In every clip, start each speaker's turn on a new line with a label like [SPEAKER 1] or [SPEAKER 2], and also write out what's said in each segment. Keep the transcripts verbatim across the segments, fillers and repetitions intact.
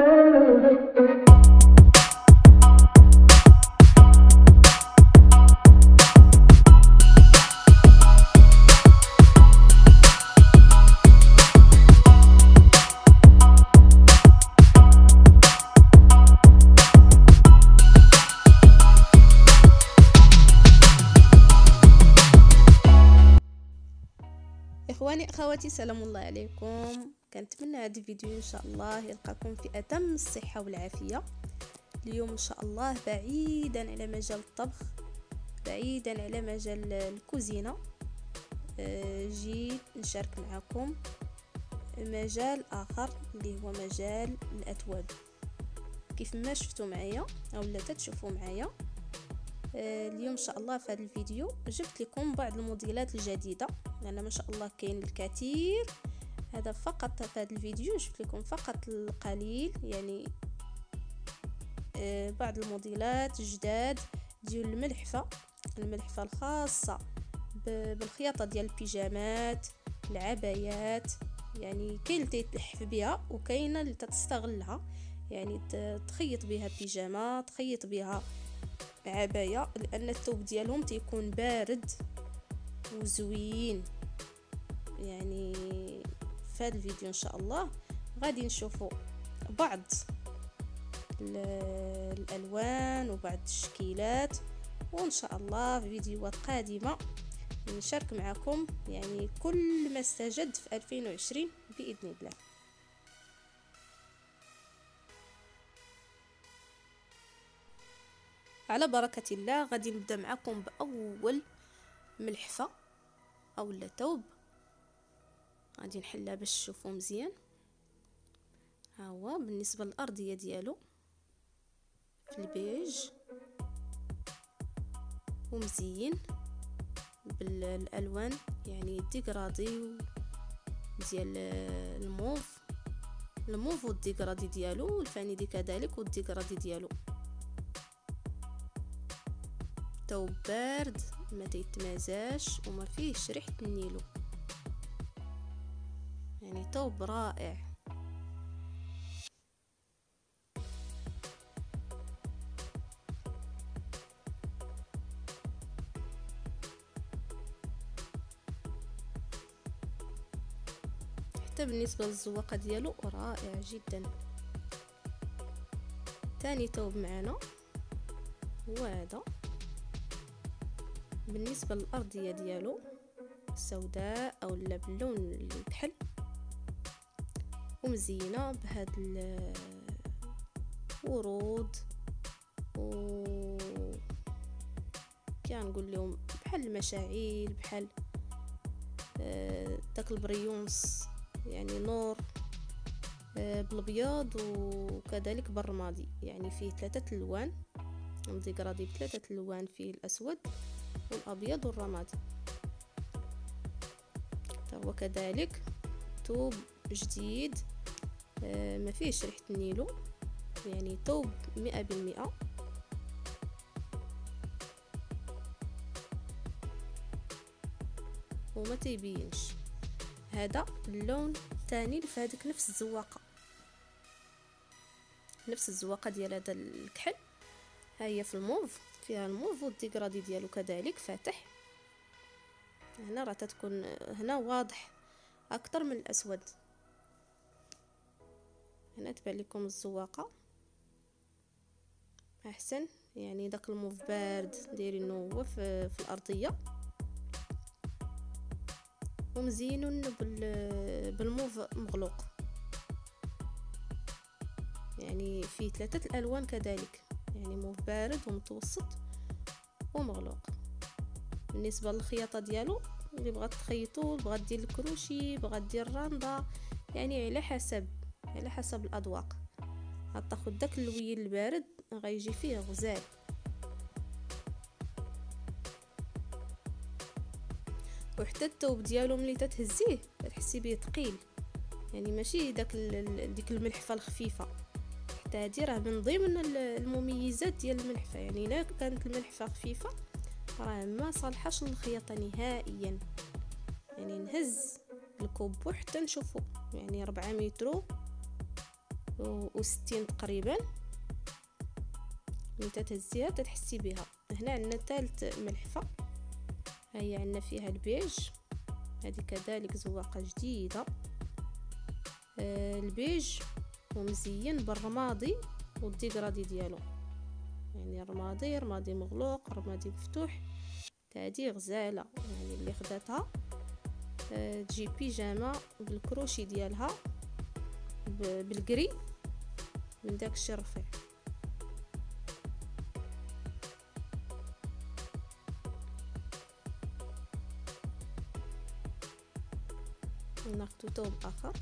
[SPEAKER 1] اخواني اخواتي، سلام الله عليكم. كنتمنى هذا الفيديو ان شاء الله يلقاكم في اتم الصحه والعافيه. اليوم ان شاء الله بعيدا على مجال الطبخ، بعيدا على مجال الكوزينه، جيت نشارك معكم مجال اخر اللي هو مجال الاتواب. كيف ما شفتوا معايا او لا تشوفوا معايا اليوم ان شاء الله في هذا الفيديو جبت لكم بعض الموديلات الجديده، لان ما شاء الله كاين الكثير. هذا فقط في هذا الفيديو جبت لكم فقط القليل، يعني بعض الموديلات الجداد ديال الملحفه الملحفه الخاصه بالخياطه ديال البيجامات، العبايات. يعني كاين اللي تلحف بها وكاينه اللي تستغلها، يعني تخيط بها بيجامه، تخيط بها عباية، لان الثوب ديالهم تيكون بارد وزوين. يعني في هذا الفيديو ان شاء الله غادي نشوفوا بعض الالوان وبعض التشكيلات، وان شاء الله في فيديوهات قادمه نشارك معكم يعني كل ما استجد في ألفين وعشرين باذن الله. على بركة الله غادي نبدا معكم باول ملحفه اولا ثوب. غادي نحلها باش تشوفوا مزيان. ها هو بالنسبه للارضيه ديالو في البيج ومزيين بالالوان، يعني الديكرادي ديال الموف الموف والديكرادي ديالو والفانيدي كذلك والديكرادي ديالو. ثوب بارد ما تيتمازاش وما فيهش ريحه النيلو، يعني ثوب رائع. حتى بالنسبه للزواقه ديالو رائع جدا. ثاني ثوب معنا هو هذا. بالنسبه للارضيه ديالو سوداء او لا باللون الكحل ومزينه بهاد الورود و كنقول لهم بحال المشاعل، بحال داك البريونس، يعني نور بالابيض وكذلك بالرمادي. يعني فيه ثلاثه الوان، مديكرادي بثلاثه الوان، فيه الاسود والابيض والرمادي. هو كذلك ثوب جديد آه ما فيهش ريحه النيلو، يعني ثوب مئة بالمئة. وما تيبينش. هذا اللون الثاني في هذيك نفس الزواقه نفس الزواقه ديال هذا الكحل. ها هي في الموف، فيها الموف والديكرادي ديالو كذلك فاتح. هنا راه تتكون هنا واضح اكثر من الاسود. هنا تبان لكم الزواقه احسن، يعني داك الموف بارد دايرينه هو في, في الارضيه ومزينون بالموف مغلوق. يعني فيه ثلاثه الالوان كذلك، يعني موف بارد ومتوسط ومغلوق. بالنسبه للخياطه ديالو اللي بغات تخيطو، بغات دير الكروشي، بغات دير راندا، يعني على حسب على حسب الاذواق. غتاخد داك اللويل البارد غيجي فيه غزال. وحتى الثوب ديالو ملي تتهزيه تحسي به ثقيل، يعني ماشي داك ديك الملحفه الخفيفه. حتى هادي راه من ضمن المميزات ديال الملحفه، يعني الا كانت الملحفه خفيفه راه ما صالحاش للخياطه نهائيا. يعني نهز الكوب حتى نشوفو، يعني ربعة متر وستين تقريبا. من تتهزيها تتحسي بها. هنا عندنا ثالث ملحفه، هي عندنا فيها البيج، هذه كذلك زواقه جديده. آه البيج ومزيان بالرمادي والديكرادي ديالو، يعني رمادي رمادي مغلوق رمادي مفتوح. هذه غزاله، يعني اللي خداتها آه تجي بيجامه بالكروشي ديالها بالقري من داك الشي رفيع. ناخدو ثوب اخر،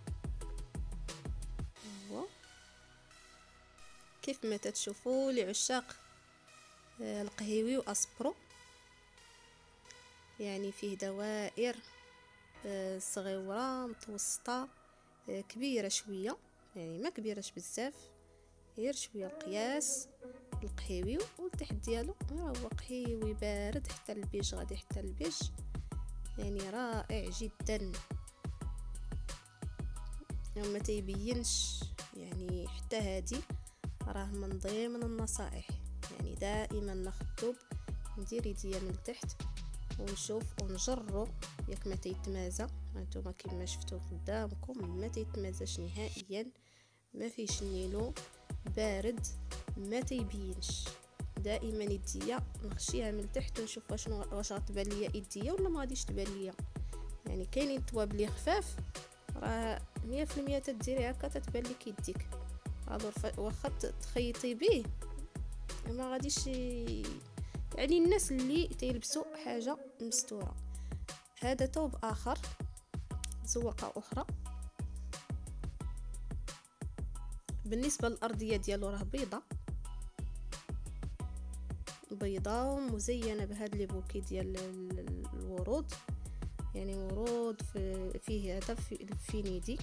[SPEAKER 1] هو كيف ما تتشوفوا لعشاق القهيوي واسبرو، يعني فيه دوائر صغيره متوسطه كبيره شويه، يعني ما كبيرش بزاف، غير شويه القياس القهيوي. والتحت ديالو هو قهيوي بارد حتى البيج، غادي حتى البيج، يعني رائع جدا وما تيبينش. يعني حتى هادي راه من ضمن النصائح، يعني دائما ناخذ الثوب ندير يديا من التحت ونشوف ونجرو ياك ما تيتمازى. هانتوما كما شفتوا قدامكم ما تيتمازاش نهائيا، ما فيش النيلو، بارد ما تيبينش. دائما يديا نغشيها من التحت ونشوف واش واش غتبان ليا يديا ولا ما غاديش تبان ليا. يعني كاينين تواب لي خفاف راه مية في المية تديري هكا تتبان لك يديك، واخا تخيطي به ما غاديش. يعني الناس اللي تيلبسوا حاجه مستوره. هذا ثوب اخر، زواقه اخرى. بالنسبه للارضيه ديالو راه بيضه بيضه ومزينه بهاد لي بوكي ديال الورود، يعني ورود في فيه هذا في الفينيدي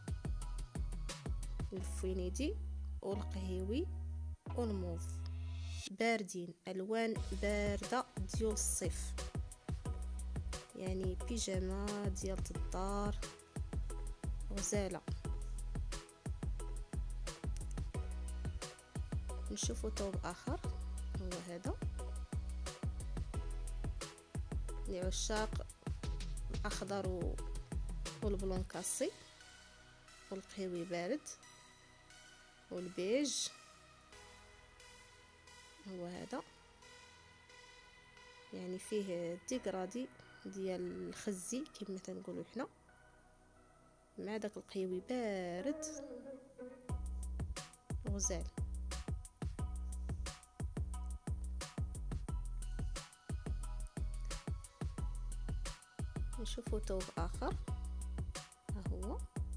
[SPEAKER 1] الفينيدي والقهيوي والموف، باردين، الوان بارده ديال الصيف، يعني بيجاما ديال الدار غزاله. نشوفوا ثوب اخر، هو هذا لعشاق الاخضر والبلون كاسي والقهوي بارد والبيج. هو هذا يعني فيه ديكرادي ديال الخزي كما تنقولوا حنا، مع داك القهوي بارد غزال. نشوفوا ثوب اخر، ها هو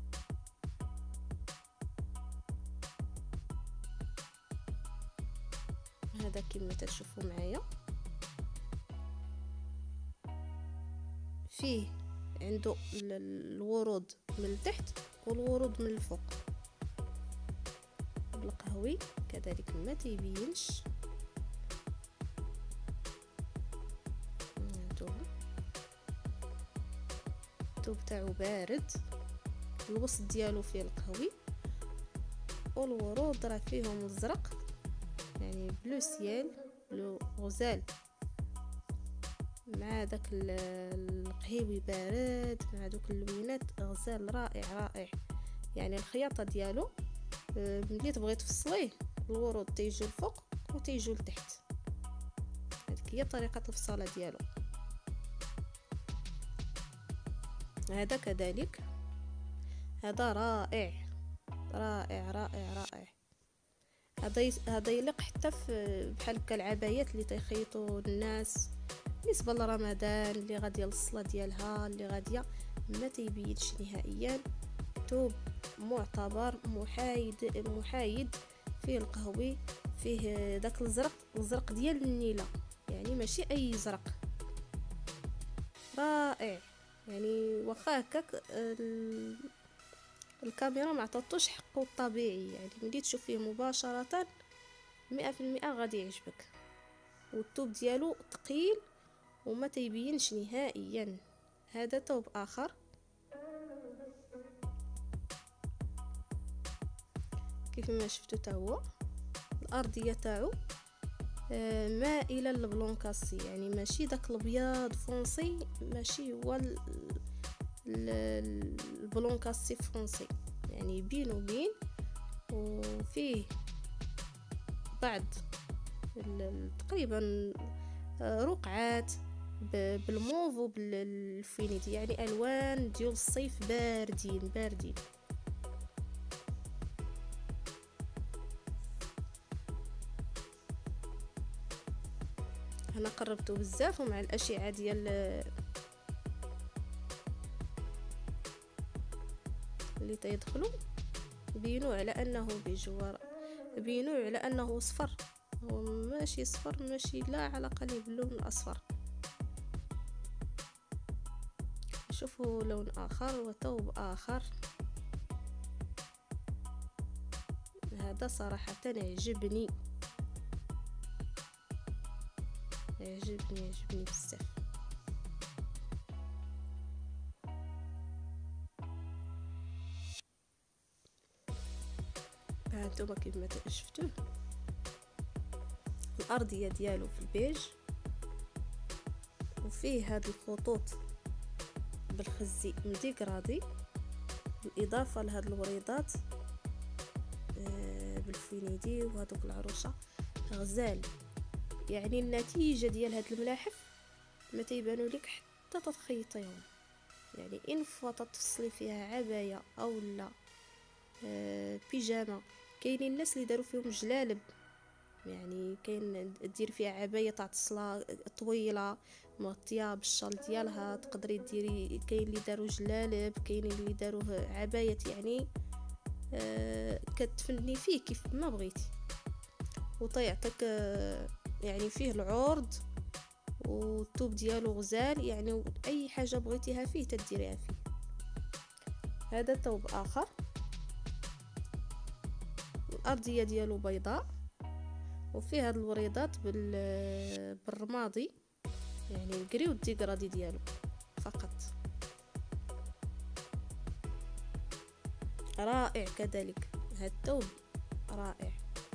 [SPEAKER 1] هذا كما تشوفوا معايا، فيه عنده الورود من التحت والورود من الفوق بالقهوي كذلك ما تيبينش. الثوب تاعو بارد، الوسط ديالو فيه القهوي والورود راه فيهم الزرق، يعني بلو سيال بلو غزال مع داك القهيوي بارد مع دوك اللوينات غزال رائع رائع. يعني الخياطه ديالو ملي تبغي تفصليه الورود تيجيو الفوق وتيجيو لتحت، هذيك هي طريقه الفصاله ديالو. هذا كذلك هذا رائع رائع رائع رائع. هذا هذا يليق حتى في بحال هكا العبايات اللي تيخيطوا الناس بالنسبه لرمضان، اللي غاديه للصلاه ديالها اللي غاديه ما تيبينش نهائيا. ثوب معتبر محايد محايد، فيه القهوي فيه داك الزرق الزرق ديال النيله، يعني ماشي اي زرق، رائع. يعني واخا هكاك الكاميرا ما عطاتوش حقه الطبيعي، يعني ملي تشوف فيه مباشره مئة في المئة غادي يعجبك. والثوب ديالو ثقيل وما تيبينش نهائيا. هذا ثوب اخر، كيف ما شفتوا تا هو الارضيه تاعو مائله للبلون كاسي، يعني ماشي داك الابيض فونسي، ماشي هو البلون كاسي فونسي، يعني بين وبين، وفيه بعض تقريبا رقعات بالموف وبالفينيتي، يعني الوان ديال الصيف باردين باردين. هنا قربته بزاف، ومع الاشعه ديال اللي تيدخلوا بينوا على انه بيج، بينوا على انه صفر، هو ماشي صفر، ماشي لا علاقه ليه باللون الاصفر. شوفوا لون اخر وثوب اخر، هذا صراحه يعجبني يعجبني يعجبني بزاف. ها انتما كيف ما شفتوه الارضيه ديالو في البيج، وفيه هاد الخطوط بالخزي مديكرادي، بالاضافه لهاد الوريضات بالفينيدي وهذوك العروسه غزال. يعني النتيجه ديال هاد الملاحف ما تيبانوا لك حتى تتخيطيهم، يعني ان فوا تفصلي فيها عبايه او لا آه بيجامه. كاينين الناس اللي داروا فيهم جلالب، يعني كاين دير فيها عبايه تاع الصلاه طويله مغطيه بالشال ديالها، تقدري ديري. كاين اللي داروا جلالب، كاين اللي داروه عبايه، يعني آه كتفني فيه كيف ما بغيتي، وطيعطيك آه يعني فيه العرض والثوب ديالو غزال، يعني اي حاجه بغيتيها فيه تديريها فيه. هذا ثوب اخر الارضيه ديالو بيضاء، وفيه هاد الوريضات بالرمادي، يعني الكري والديكرادي ديالو فقط. رائع كذلك هاد الثوب رائع.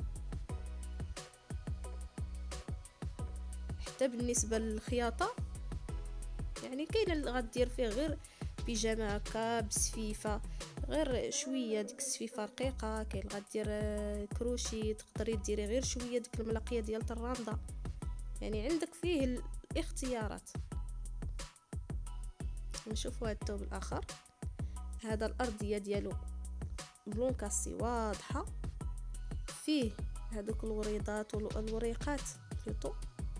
[SPEAKER 1] حتى بالنسبه للخياطه، يعني كاين اللي غدير فيه غير بيجامه هكا بسفيفه، غير شويه ديك السفيفه رقيقه. كاين اللي غدير كروشي، تقدري ديري غير شويه ديك الملقيه ديال الراندا، يعني عندك فيه الاختيارات. نشوفوا هذا الثوب الاخر، هذا الارضيه ديالو بلون كاسي واضحه، فيه هذوك الوريضات والوريقات بلوطو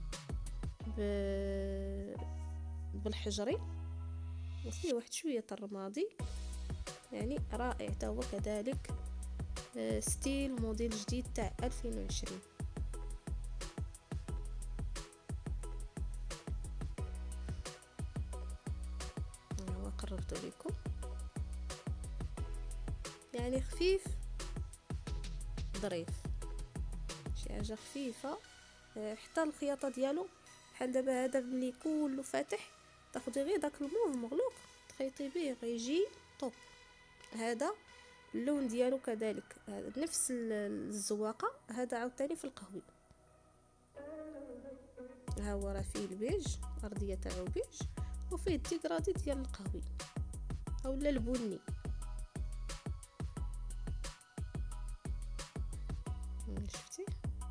[SPEAKER 1] بالحجري، وفيه واحد شويه الرمادي، يعني رائع تا هو كذلك ستيل موديل جديد تاع ألفين وعشرين. هو قربته لكم، يعني خفيف ظريف، شي حاجه خفيفه. حتى الخياطه ديالو بحال دابا هذا ملي كله فاتح، تاخدي غير داك الموف مغلوق تخيطي به غيجي طوب. هذا اللون ديالو كذلك نفس الزواقه، هذا عاوتاني في القهوي. ها هو راه فيه البيج، ارضيه تاعو بيج، وفيه الديكرادي ديال القهوي اولا البني. شفتي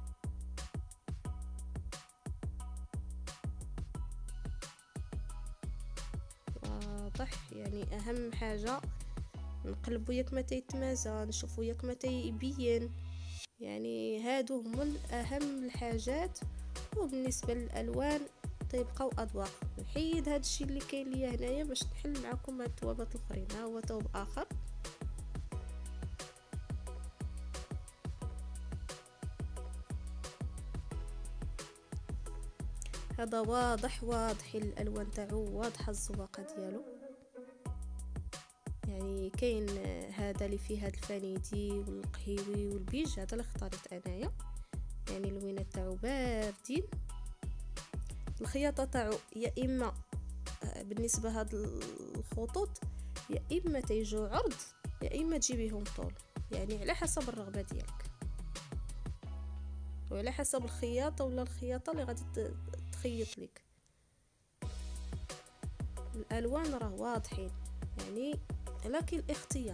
[SPEAKER 1] واضح؟ يعني اهم حاجه نقلبو ياك ما تيتمازى، نشوفو ياك ما تيبين، يعني هادو هما اهم الحاجات. وبالنسبه للالوان تيبقاو اذواق. نحيد هاد الشيء اللي كاين ليا هنايا باش نحل معكم هاد الثوابات الاخرين. ها هو ثوب اخر، هذا واضح واضح الالوان تاعو واضحه، الزواقه ديالو. يعني كاين هذا اللي فيه هاد الفانيدي والقهيوي والبيج، هذا اللي اختاريت انايا، يعني اللوينات تاعو باردين. الخياطه تاعو يا اما بالنسبه هاد الخطوط يا اما تيجو عرض يا اما تجيبيهم طول، يعني على حسب الرغبه ديالك وعلى حسب الخياطه ولا الخياطه اللي غادي تخيط لك. الالوان راه واضحين يعني، لكن الاختيار.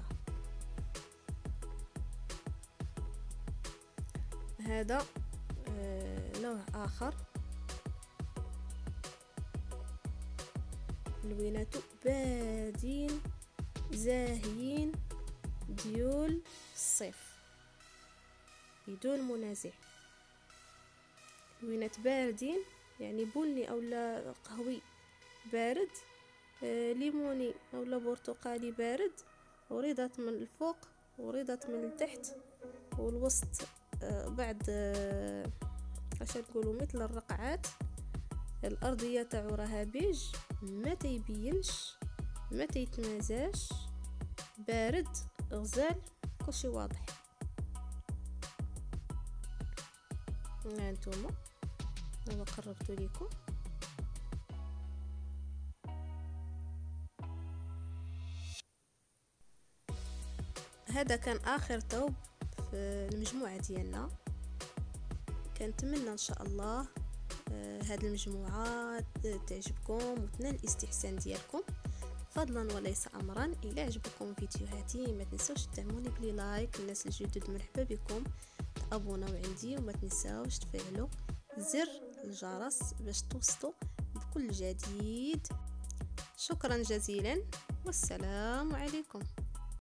[SPEAKER 1] هذا آه نوع اخر، لويناتو بادين زاهيين ديول الصيف بدون منازع. لوينات باردين يعني بني اولا قهوي بارد، آه ليموني اولا برتقالي بارد، وريضات من الفوق وريضات من التحت، والوسط آه بعد آه اش نقولوا مثل الرقعات. الارضيه تاعو راها بيج، ما تيبينش ما تيتمازاش، بارد غزال كلشي واضح. ها نتوما انا قربت لكم. هذا كان اخر ثوب في المجموعه ديالنا. كنتمنى ان شاء الله آه هذه المجموعه تعجبكم وتنال الاستحسان ديالكم. فضلا وليس امرا، الى عجبكم فيديوهاتي ما تنسوش تدعموني بلي لايك. الناس الجدد مرحبا بكم، تابوناو عندي وما تنساوش تفعلوا زر الجرس باش توصلوا بكل جديد. شكرا جزيلا والسلام عليكم.